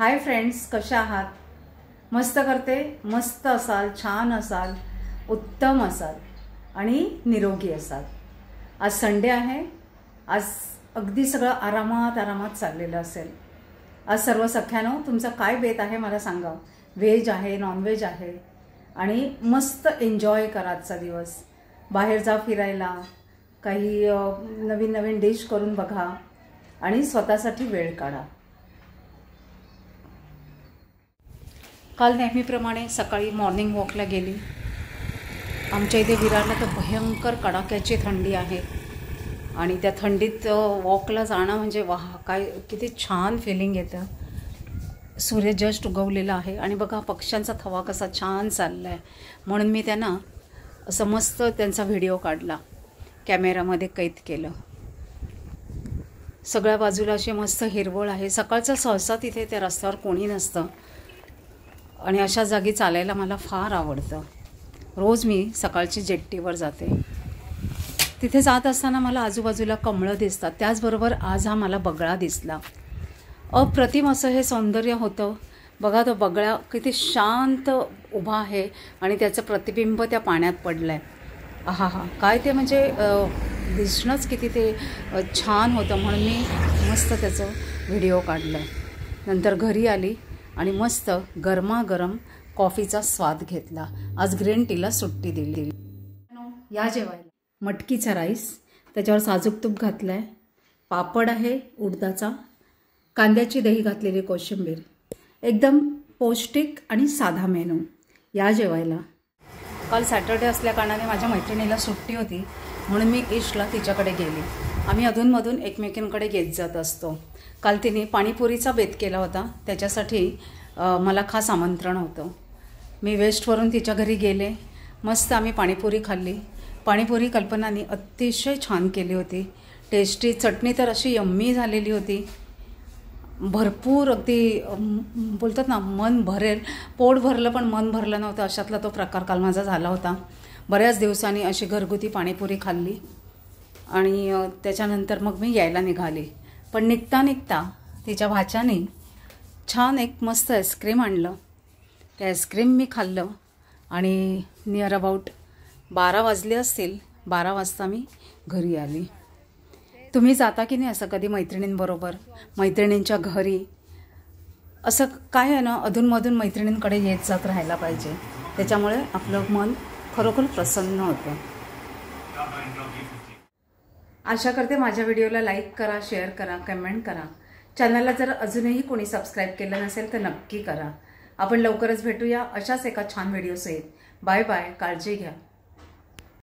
Hi friends, कशा आहात? मस्त करते, मस्त असाल, छान असाल, उत्तम असाल आणि निरोगी असाल। आज संडे आहे। आज अगदी सगळं आरामात आरामात चाललेलं असेल। आज सर्व सख्यानो तुमचा काय बेत आहे मला सांगा। व्हेज आहे, नॉन व्हेज आहे आणि मस्त एन्जॉय करा आजचा दिवस। बाहेर जा फिरायला, काही नवीन नवीन डिश करून बघा आणि स्वतःसाठी वेळ काढा। काल नेहमीप्रमाणे सकाळी मॉर्निंग वॉकला गेली। आमच्या इथे विरारला तर भयंकर कडाक्याची थंडी आहे आणि त्या थंडीत वॉकला जाणं म्हणजे वाह, काय किती छान फिलिंग येतं। सूर्य जस्ट उगवलेला आहे आणि बघा पक्ष्यांचा थवा कसा छान चालला आहे, म्हणून मी त्यांना असं मस्त त्यांचा व्हिडिओ काढला, कॅमेरामध्ये कैद केलं। सगळ्या बाजूला अशी मस्त हिरवळ आहे। सकाळचं सहसा तिथे त्या रस्त्यावर कोणी नसतं आणि अशा जागी चालायला मला फार आवडतं। रोज मी सकाळची जेट्टीवर जाते। तिथे जात असताना मला आजूबाजूला कमळं दिसतात, त्याचबरोबर आज हा मला बगळा दिसला। अप्रतिम असं हे सौंदर्य होतं। बघा तो बगळा किती शांत उभा आहे आणि त्याचं प्रतिबिंब त्या पाण्यात पडलं आहे। आहा हा, काय ते म्हणजे दिसणंच किती ते छान होतं, म्हणून मी मस्त त्याचं व्हिडिओ काढलं। नंतर घरी आली आणि मस्त गरमागरम कॉफीचा स्वाद घेतला। आज ग्रीन टीला सुट्टी दिली। या जेवायला मटकीचा राईस, त्याच्यावर साजूक तूप घातलं आहे, पापड आहे उडदाचा, कांद्याची दही घातलेली कोशिंबीर, एकदम पौष्टिक आणि साधा मेनू। या जेवायला। काल सॅटर्डे असल्या कारणाने माझ्या मैत्रिणीला सुट्टी होती, म्हणून मी ईशला तिच्याकडे गेली। आम्ही अधूनमधून एकमेकींकडे येत जात असतो। काल तिने पाणीपुरीचा बेत केला होता, त्याच्यासाठी मला खास आमंत्रण होतं। मी वेस्टवरून तिच्या घरी गेले, मस्त आम्ही पाणीपुरी खाल्ली। पाणीपुरी कल्पनाने अतिशय छान केली होती, टेस्टी। चटणी तर अशी यम्मी झालेली होती, भरपूर, अगदी बोलतात ना मन भरेल, पोट भरलं पण मन भरलं नव्हतं, अशातला तो प्रकार काल माझा झाला होता। बऱ्याच दिवसांनी अशी घरगुती पाणीपुरी खाल्ली आणि त्याच्यानंतर मग मी यायला निघाले। पण निघता निघता तिच्या भाच्याने छान एक मस्त आईस्क्रीम आणलं, ते आईस्क्रीम मी खाल्लं आणि नियर अबाउट 12 वाजले असतील। 12 वाजता मी घरी आली। तुम्ही जाता की नाही असं कधी मैत्रिणींबरोबर, मैत्रिणींच्या घरी? असं काय आहे ना, अधूनमधून मैत्रिणींकडे येत जात राहायला पाहिजे, त्याच्यामुळे आपलं मन खरोखर प्रसन्न होतं। आशा करते माझ्या व्हिडिओला लाईक करा, शेअर करा, कमेंट करा। चॅनलला जर अजूनही कोणी सबस्क्राईब केलं नसेल तर नक्की करा। आपण लवकरच भेटूया अशाच एका छान व्हिडिओसहित। बाय बाय, काळजी घ्या।